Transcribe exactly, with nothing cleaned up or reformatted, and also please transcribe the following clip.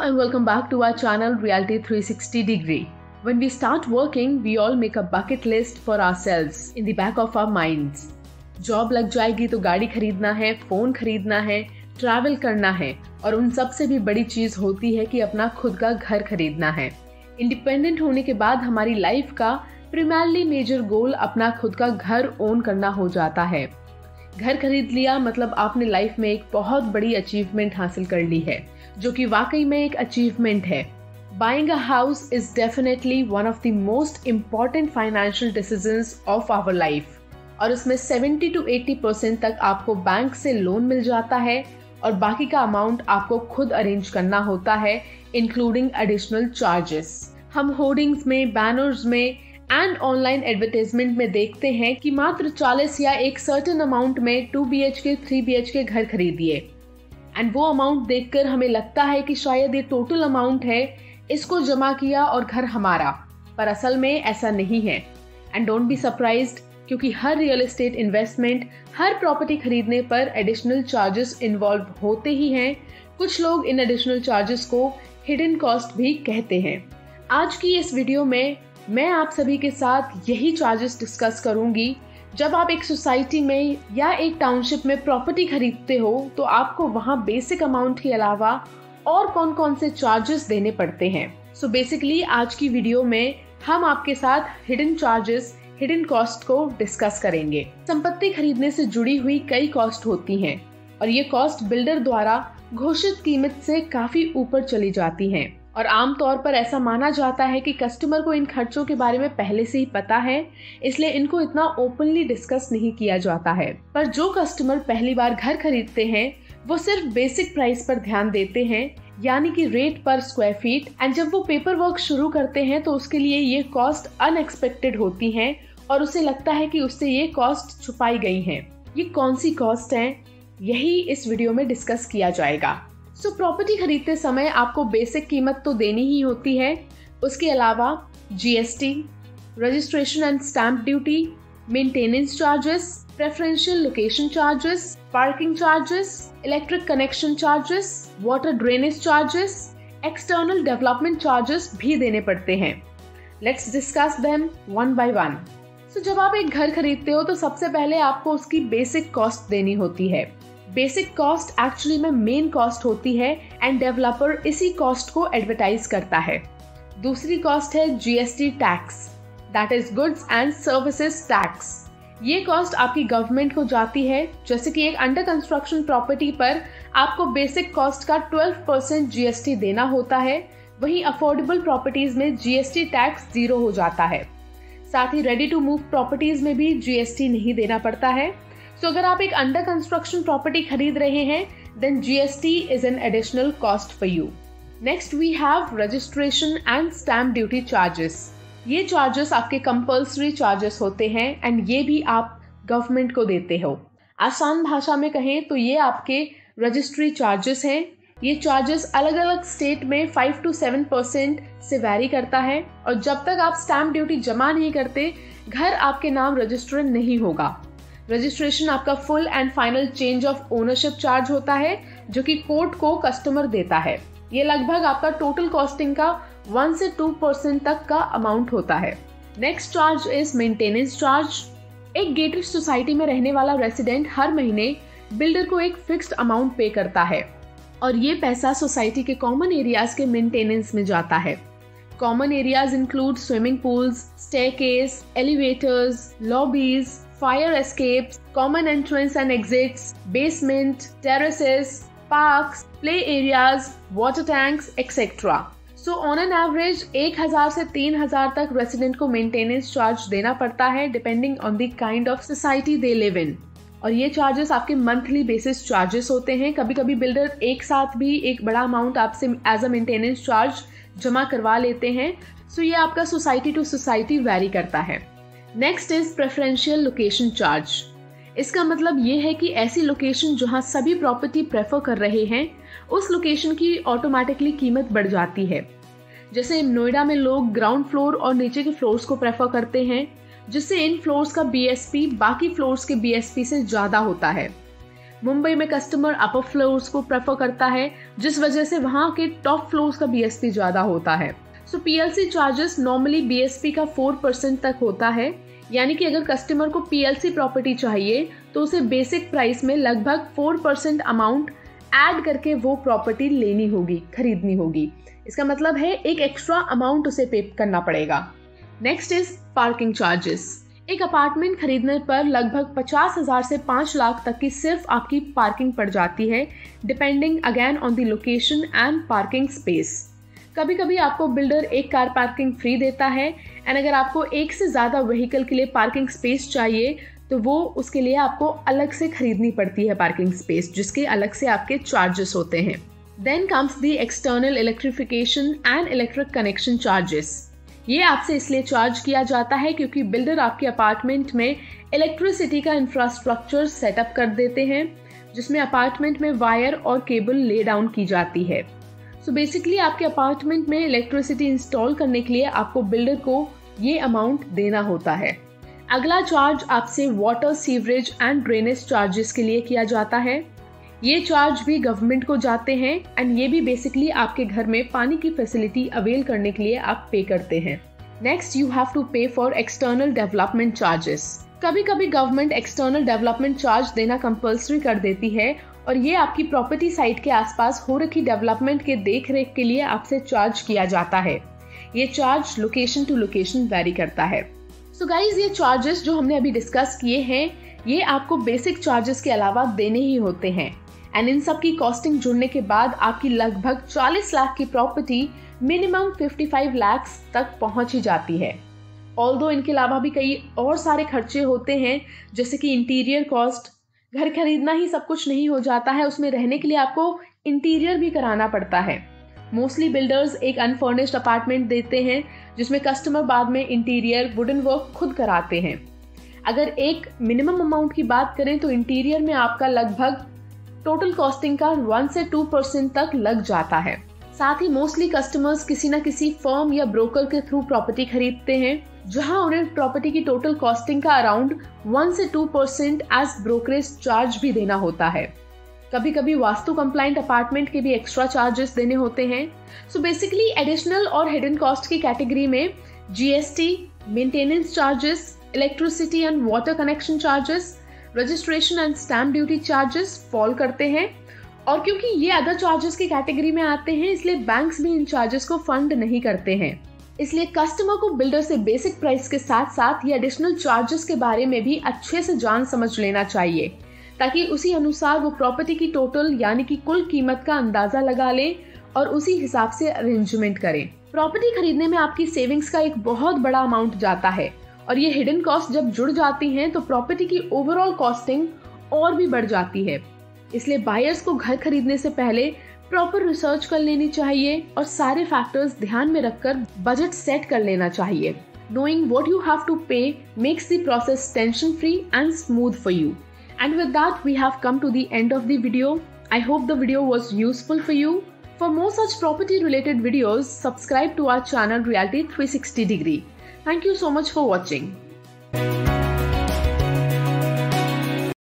and welcome back to our channel Reality three sixty Degree. When we start working, we all make a bucket list for ourselves in the back of our minds. Job लग जाएगी तो गाड़ी खरीदना है, phone खरीदना है, travel करना है और उन सब से भी बड़ी चीज होती है कि अपना खुद का घर खरीदना है। इंडिपेंडेंट होने के बाद हमारी लाइफ का प्राइमरी मेजर गोल अपना खुद का घर ओन करना हो जाता है। घर खरीद लिया मतलब आपने लाइफ में एक बहुत बड़ी अचीवमेंट हासिल कर ली है, जो कि वाकई में एक अचीवमेंट है। Buying a house is definitely one of the most important financial decisions of our life. और इसमें सेवेंटी टू एटी परसेंट तक आपको बैंक से लोन मिल जाता है और बाकी का अमाउंट आपको खुद अरेंज करना होता है, इंक्लूडिंग एडिशनल चार्जेस। हम होर्डिंग्स में, बैनर्स में एंड ऑनलाइन एडवर्टाइजमेंट में देखते हैं कि मात्र चालीस या एक सर्टेन अमाउंट में two B H K, three B H K घर खरीदिए। एंड वो अमाउंट देखकर हमें लगता है कि शायद ये टोटल अमाउंट है, इसको जमा किया और घर हमारा, पर असल में ऐसा नहीं है। एंड डोंट बी सरप्राइज्ड, क्योंकि हर रियल एस्टेट इन्वेस्टमेंट, हर प्रॉपर्टी खरीदने पर एडिशनल चार्जेस इन्वॉल्व होते ही हैं। कुछ लोग इन एडिशनल चार्जेस को हिडन कॉस्ट भी कहते हैं। आज की इस वीडियो में मैं आप सभी के साथ यही चार्जेस डिस्कस करूंगी। जब आप एक सोसाइटी में या एक टाउनशिप में प्रॉपर्टी खरीदते हो तो आपको वहां बेसिक अमाउंट के अलावा और कौन कौन से चार्जेस देने पड़ते हैं। सो बेसिकली आज की वीडियो में हम आपके साथ हिडन चार्जेस, हिडन कॉस्ट को डिस्कस करेंगे। संपत्ति खरीदने से जुड़ी हुई कई कॉस्ट होती हैं और ये कॉस्ट बिल्डर द्वारा घोषित कीमत से काफी ऊपर चली जाती हैं और आमतौर पर ऐसा माना जाता है कि कस्टमर को इन खर्चों के बारे में पहले से ही पता है, इसलिए इनको इतना ओपनली डिस्कस नहीं किया जाता है। पर जो कस्टमर पहली बार घर खरीदते हैं वो सिर्फ बेसिक प्राइस पर ध्यान देते हैं, यानी कि रेट पर स्क्वायर फीट। एंड जब वो पेपर वर्क शुरू करते हैं तो उसके लिए ये कॉस्ट अनएक्सपेक्टेड होती हैं और उसे लगता है कि उससे ये कॉस्ट छुपाई गई हैं। ये कौन सी कॉस्ट हैं, यही इस वीडियो में डिस्कस किया जाएगा। सो so, प्रॉपर्टी खरीदते समय आपको बेसिक कीमत तो देनी ही होती है, उसके अलावा GST, registration and stamp duty, maintenance charges, preferential location charges, parking charges, electric connection charges, water drainage charges, external development charges भी देने पड़ते हैं। Let's discuss them one by one. So जब आप एक घर खरीदते हो तो सबसे पहले आपको उसकी बेसिक कॉस्ट देनी होती है। बेसिक कॉस्ट एक्चुअली में मेन कॉस्ट होती है एंड डेवलपर इसी कॉस्ट को एडवर्टाइज करता है। दूसरी कॉस्ट है GST tax, that is goods and services tax. ये कॉस्ट आपकी गवर्नमेंट को जाती है। जैसे कि एक अंडर कंस्ट्रक्शन प्रॉपर्टी पर आपको बेसिक कॉस्ट का ट्वेल्व परसेंट जीएसटी देना होता है, वहीं अफोर्डेबल प्रॉपर्टीज में जीएसटी टैक्स जीरो हो जाता है। साथ ही रेडी टू मूव प्रॉपर्टीज में भी जीएसटी नहीं देना पड़ता है। सो so, अगर आप एक अंडर कंस्ट्रक्शन प्रॉपर्टी खरीद रहे हैं then GST is an additional cost for you. Next we have registration and stamp duty charges. ये चार्जेस आपके कंपल्सरी चार्जेस होते हैं एंड ये भी आप गवर्नमेंट को देते हो। आसान भाषा में कहें तो ये आपके रजिस्ट्री चार्जेस हैं। ये चार्जेस अलग अलग स्टेट में फाइव टू सेवन परसेंट से वैरी करता है और जब तक आप स्टैम्प ड्यूटी जमा नहीं करते घर आपके नाम रजिस्टर नहीं होगा। रजिस्ट्रेशन आपका full and final change of ownership charge होता है, जो कि कोर्ट को कस्टमर देता है। ये लगभग आपका टोटल कॉस्टिंग का वन से टू परसेंट तक का अमाउंट होता है। Next charge is maintenance charge. एक गेटेड सोसाइटी में रहने वाला रेसिडेंट हर महीने बिल्डर को एक फिक्स्ड अमाउंट पे करता है और ये पैसा सोसाइटी के कॉमन एरियाज के मेंटेनेंस में जाता है। Common areas include swimming pools, staircase, elevators, lobbies, fire escapes, common entrance and exits, basement, terraces, parks, play areas, water tanks, et cetera. So on an average एक हज़ार से तीन हज़ार तक रेसिडेंट को मेंटेनेंस चार्ज देना पड़ता है depending on the kind of society they live in. और ये चार्जेस आपके मंथली बेसिस चार्जेस होते हैं। कभी कभी बिल्डर एक साथ भी एक बड़ा अमाउंट आपसे एज अ मेंटेनेंस चार्ज जमा करवा लेते हैं। सो so ये आपका सोसाइटी टू सोसाइटी वैरी करता है। Next is preferential location charge. इसका मतलब ये है कि ऐसी लोकेशन जहां सभी प्रॉपर्टी प्रेफर कर रहे हैं उस लोकेशन की ऑटोमेटिकली कीमत बढ़ जाती है। जैसे नोएडा में लोग ग्राउंड फ्लोर और नीचे के फ्लोर्स को प्रेफर करते हैं, जिससे इन फ्लोर्स का बीएसपी बाकी फ्लोर्स के बीएसपी से ज्यादा होता है। मुंबई में कस्टमर अपर फ्लोर्स को प्रेफर करता है, जिस वजह से वहाँ के टॉप फ्लोर्स का बीएसपी ज्यादा होता है। So PLC charges normally BSP का फोर परसेंट तक होता है, यानी कि अगर कस्टमर को पीएलसी प्रॉपर्टी चाहिए तो उसे बेसिक प्राइस में लगभग फोर परसेंट अमाउंट ऐड करके वो प्रॉपर्टी लेनी होगी, खरीदनी होगी। इसका मतलब है एक एक्स्ट्रा अमाउंट उसे पे करना पड़ेगा। Next is parking charges. एक अपार्टमेंट खरीदने पर लगभग पचास हजार से पाँच लाख तक की सिर्फ आपकी पार्किंग पड़ जाती है, depending again on the location and parking space. कभी कभी आपको बिल्डर एक कार पार्किंग फ्री देता है, एंड अगर आपको एक से ज़्यादा व्हीकल के लिए पार्किंग स्पेस चाहिए तो वो उसके लिए आपको अलग से खरीदनी पड़ती है पार्किंग स्पेस, जिसके अलग से आपके चार्जेस होते हैं। Then comes the external electrification and electric connection charges. ये आपसे इसलिए चार्ज किया जाता है क्योंकि बिल्डर आपके अपार्टमेंट में इलेक्ट्रिसिटी का इंफ्रास्ट्रक्चर सेटअप कर देते हैं, जिसमें अपार्टमेंट में वायर और केबल ले डाउन की जाती है। सो बेसिकली आपके अपार्टमेंट में इलेक्ट्रिसिटी इंस्टॉल करने के लिए आपको बिल्डर को ये अमाउंट देना होता है। अगला चार्ज आपसे water, sewerage and drainage charges के लिए किया जाता है। ये चार्ज भी गवर्नमेंट को जाते हैं, एंड ये भी बेसिकली आपके घर में पानी की फैसिलिटी अवेल करने के लिए आप पे करते हैं। Next you have to pay for external development charges. कभी कभी गवर्नमेंट एक्सटर्नल डेवलपमेंट चार्ज देना कंपल्सरी कर देती है, और ये आपकी प्रॉपर्टी साइट के आसपास हो रखी डेवलपमेंट के देख रेख के लिए आपसे चार्ज किया जाता है। ये charge location to location vary करता है। सो गाइज, ये चार्जेस जो हमने अभी डिस्कस किए हैं, ये आपको बेसिक चार्जेस के अलावा देने ही होते हैं, एंड इन सब की कॉस्टिंग जुड़ने के बाद आपकी लगभग चालीस लाख की प्रॉपर्टी मिनिमम पचपन लाख तक पहुंच ही जाती है। ऑल्दो इनके अलावा भी कई और सारे खर्चे होते हैं, जैसे कि इंटीरियर कॉस्ट। घर खरीदना ही सब कुछ नहीं हो जाता है, उसमें रहने के लिए आपको इंटीरियर भी कराना पड़ता है। मोस्टली बिल्डर्स एक अनफर्निश्ड अपार्टमेंट देते हैं, जिसमें कस्टमर बाद में इंटीरियर, वुडन वर्क खुद कराते हैं। अगर एक मिनिमम अमाउंट की बात करें तो इंटीरियर में आपका लगभग टोटल कॉस्टिंग का वन से टू परसेंट तक लग जाता है। साथ ही मोस्टली कस्टमर्स किसी न किसी फर्म या ब्रोकर के थ्रू प्रॉपर्टी खरीदते हैं, जहां उन्हें प्रॉपर्टी की टोटल कॉस्टिंग का अराउंड वन से two percent as brokerage charge भी देना होता है। कभी कभी वास्तु कंप्लाइंट अपार्टमेंट के भी एक्स्ट्रा चार्जेस देने होते हैं। सो बेसिकली एडिशनल और हिडन कॉस्ट की कैटेगरी में GST, maintenance charges, electricity and water connection charges, registration and stamp duty charges fall करते हैं। और क्योंकि ये अदर चार्जेस की कैटेगरी में आते हैं, इसलिए बैंक्स भी इन चार्जेस को फंड नहीं करते हैं। इसलिए कस्टमर को बिल्डर से बेसिक प्राइस के साथ साथ ये एडिशनल चार्जेस के बारे में भी अच्छे से जान समझ लेना चाहिए, ताकि उसी अनुसार वो प्रॉपर्टी की टोटल यानी कि कुल कीमत का अंदाजा लगा ले और उसी हिसाब से अरेंजमेंट करें। प्रॉपर्टी खरीदने में आपकी सेविंग्स का एक बहुत बड़ा अमाउंट जाता है, और ये हिडन कॉस्ट जब जुड़ जाती हैं तो प्रॉपर्टी की ओवरऑल कॉस्टिंग और भी बढ़ जाती है। इसलिए बायर्स को घर खरीदने से पहले प्रॉपर रिसर्च कर लेनी चाहिए और सारे फैक्टर्स ध्यान में रखकर बजट सेट कर लेना चाहिए। Knowing what you have to pay makes the process tension free and smooth for you. And with that, we have come to the end of the video. I hope the video was useful for you. For more such property related videos, subscribe to our channel Realty three sixty degree. Thank you so much for watching.